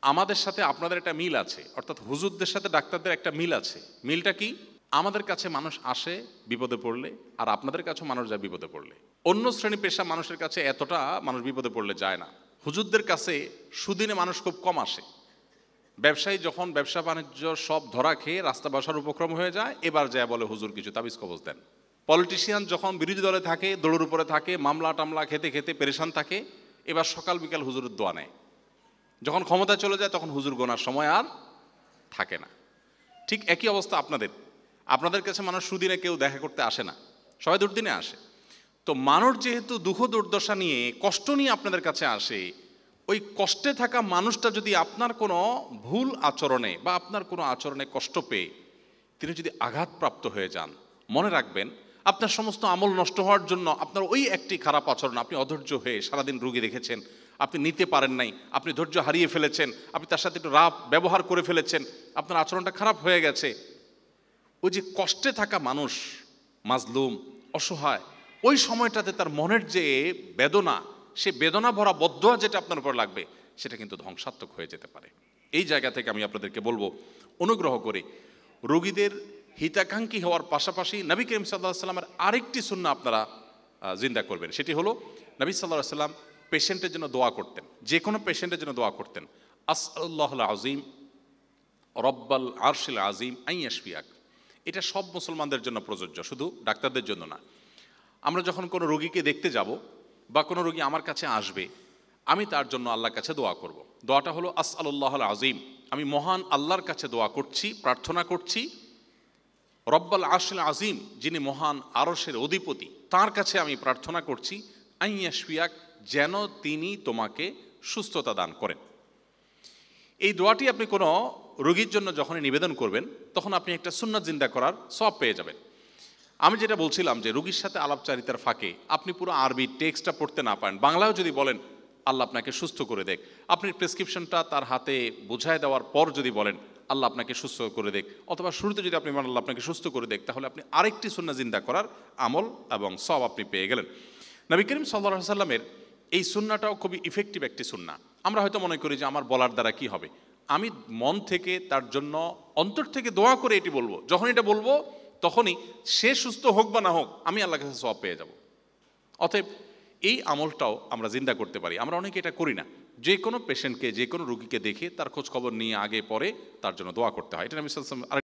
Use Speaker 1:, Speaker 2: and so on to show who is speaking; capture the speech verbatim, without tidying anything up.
Speaker 1: আমাদের সাথে আপনাদের একটা মিল আছে, অর্থাৎ হুজুরদের সাথে ডাক্তারদের একটা মিল আছে। মিলটা কি? আমাদের কাছে মানুষ আসে বিপদে পড়লে, আর আপনাদের কাছেও মানুষ যায় বিপদে পড়লে। অন্য শ্রেণী পেশা মানুষের কাছে এতটা মানুষ বিপদে পড়লে যায় না। হুজুরদের কাছে সুদিনে মানুষ খুব কম আসে। ব্যবসায়ী যখন ব্যবসা বাণিজ্য সব ধরা খেয়ে রাস্তা বসার উপক্রম হয়ে যায়, এবার যায় বলে হুজুর কিছু তাবিজ কবজ দেন। পলিটিশিয়ান যখন বিরোধী দলে থাকে, দৌড়ের উপরে থাকে, মামলা টামলা খেতে খেতে পেরেশান থাকে, এবার সকাল বিকাল হুজুরের দোয়া নেয়। যখন ক্ষমতায় চলে যায় তখন হুজুর গোনার সময় আর থাকে না। ঠিক একই অবস্থা আপনাদের। আপনাদের কাছে মানুষ সুদিনে কেউ দেখা করতে আসে না, সবাই দুর্দিনে আসে। তো মানুষ যেহেতু দুঃখ দুর্দশা নিয়ে, কষ্ট নিয়ে আপনাদের কাছে আসে, ওই কষ্টে থাকা মানুষটা যদি আপনার কোনো ভুল আচরণে বা আপনার কোনো আচরণে কষ্ট পেয়ে তিনি যদি আঘাতপ্রাপ্ত হয়ে যান, মনে রাখবেন আপনার সমস্ত আমল নষ্ট হওয়ার জন্য আপনার ওই একটি খারাপ আচরণ, আপনি অধৈর্য হয়ে সারাদিন রোগী রেখেছেন, আপনি নিতে পারেন নাই, আপনি ধৈর্য হারিয়ে ফেলেছেন, আপনি তার সাথে একটু রাফ ব্যবহার করে ফেলেছেন, আপনার আচরণটা খারাপ হয়ে গেছে। ওই যে কষ্টে থাকা মানুষ, মাজলুম, অসহায়, ওই সময়টাতে তার মনের যে বেদনা, সে বেদনা ভরা বদদোয়া যেটা আপনার উপর লাগবে, সেটা কিন্তু ধ্বংসাত্মক হয়ে যেতে পারে। এই জায়গা থেকে আমি আপনাদেরকে বলবো, অনুগ্রহ করে রোগীদের হিতাকাঙ্ক্ষী হওয়ার পাশাপাশি নবী করিম সাল্লাল্লাহু আলাইহি ওয়াসাল্লামের আরেকটি সুন্নাহ আপনারা জিন্দা করবেন। সেটি হলো নবী সাল্লাল্লাহু আলাইহি ওয়াসাল্লাম পেশেন্টের জন্য দোয়া করতেন, যে কোনো পেশেন্টের জন্য দোয়া করতেন, আসআলুল্লাহুল আযীম রব্বাল আরশিল আযীম আন ইয়াশফিয়াক। এটা সব মুসলমানদের জন্য প্রযোজ্য, শুধু ডাক্তারদের জন্য না। আমরা যখন কোনো রোগীকে দেখতে যাব বা কোনো রোগী আমার কাছে আসবে, আমি তার জন্য আল্লাহর কাছে দোয়া করব। দোয়াটা হলো আসআলুল্লাহুল আযীম, আমি মহান আল্লাহর কাছে দোয়া করছি, প্রার্থনা করছি, রব্বাল আরশিল আযীম, যিনি মহান আরশের অধিপতি, তার কাছে আমি প্রার্থনা করছি, আন ইয়াশফিয়াক, যেন তিনি তোমাকে সুস্থতা দান করেন। এই দোয়াটি আপনি কোনো রোগীর জন্য যখনই নিবেদন করবেন, তখন আপনি একটা সুন্নাত জিন্দা করার সওয়াব পেয়ে যাবেন। আমি যেটা বলছিলাম যে রোগীর সাথে আলাপচারিতার ফাঁকে আপনি পুরো আরবি টেক্সটটা পড়তে না পারেন, বাংলাও যদি বলেন আল্লাহ আপনাকে সুস্থ করে দেখ, আপনি প্রেসক্রিপশনটা তার হাতে বোঝায় দেওয়ার পর যদি বলেন আল্লাহ আপনাকে সুস্থ করে দেখ, অথবা শুরুতে যদি আপনি বলেন আল্লাহ আপনাকে সুস্থ করে দেখ, তাহলে আপনি আরেকটি সুন্নাত জিন্দা করার আমল এবং সওয়াব আপনি পেয়ে গেলেন। নবী করিম সাল্লাল্লাহু আলাইহি ওয়াসাল্লামের এই সুন্নাহটাও খুবই ইফেক্টিভ একটি সুন্নাহ। আমরা হয়তো মনে করি যে আমার বলার দ্বারা কি হবে, আমি মন থেকে তার জন্য অন্তর থেকে দোয়া করে এটি বলবো, যখন এটা বলবো তখনই সে সুস্থ হোক বা না হোক আমি আল্লাহর কাছে সওয়াব পেয়ে যাব। অতএব এই আমলটাও আমরা জিন্দা করতে পারি। আমরা অনেকে এটা করি না, যে কোনো পেশেন্টকে, যে কোনো রোগীকে দেখে তার খোঁজ খবর নিয়ে আগে পরে তার জন্য দোয়া করতে হয়। এটা নবী সাল্লাল্লাহু আলাইহি ওয়াসাল্লাম